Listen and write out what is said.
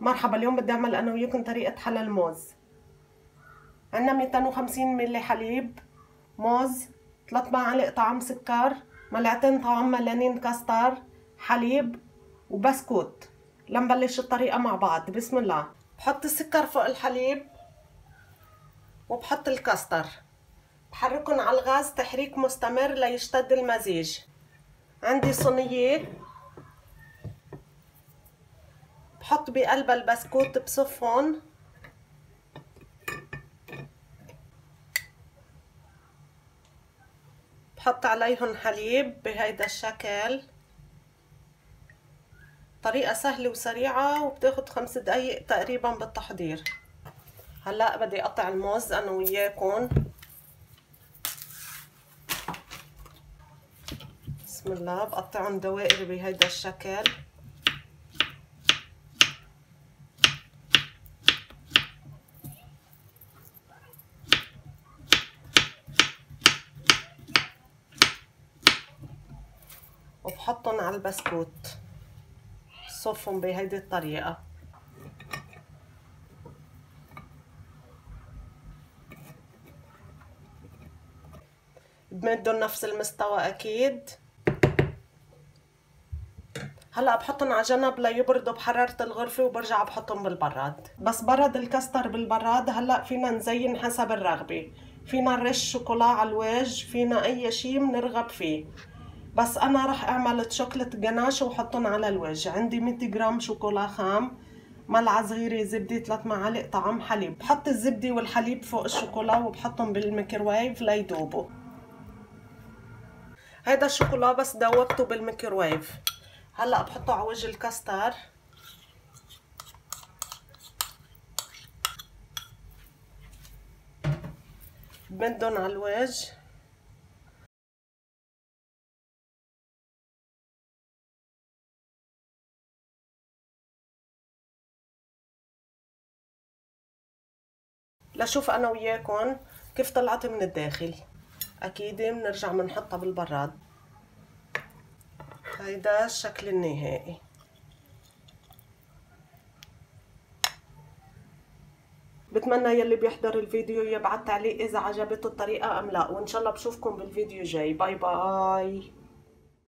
مرحبا، اليوم بدي اعمل انا وياكم طريقة حلى الموز. عندنا 250 ملي حليب، موز، 3 معالق طعام سكر، ملعقتين طعام ملانين كاستر، حليب وبسكوت. لنبلش الطريقة مع بعض. بسم الله. بحط السكر فوق الحليب وبحط الكاستر، بحركهم على الغاز تحريك مستمر ليشتد المزيج. عندي صينية بحط بقلبها البسكوت، بصفهم بحط عليهم حليب بهيدا الشكل. طريقة سهلة وسريعة وبتاخد 5 دقايق تقريبا بالتحضير. هلا بدي اقطع الموز انا وياكم. بسم الله. بقطعهم دوائر بهيدا الشكل. وبحطهم على البسكوت، صفهم بهيدي الطريقة. بمدهم نفس المستوى اكيد. هلا بحطهم على جنب ليبردوا بحرارة الغرفة وبرجع بحطهم بالبراد. بس برد الكاستر بالبراد. هلا فينا نزين حسب الرغبة، فينا نرش شوكولا على الوجه، فينا اي شي بنرغب فيه. بس انا رح اعمل شوكولات جناش واحطهم على الوجه. عندي 100 جرام شوكولا خام، ملعقة صغيرة زبدة، 3 معالق طعام حليب. بحط الزبدة والحليب فوق الشوكولا وبحطهم بالميكروويف ليدوبوا. هيدا الشوكولا بس دوبته بالميكروويف. هلا بحطه على وجه الكاستر. بمدهم على الوجه. لشوف انا وياكم كيف طلعت من الداخل. اكيد بنرجع بنحطها بالبراد. هيدا الشكل النهائي. بتمنى يلي بيحضر الفيديو يبعت تعليق اذا عجبته الطريقة ام لا، وان شاء الله بشوفكم بالفيديو جاي. باي باي.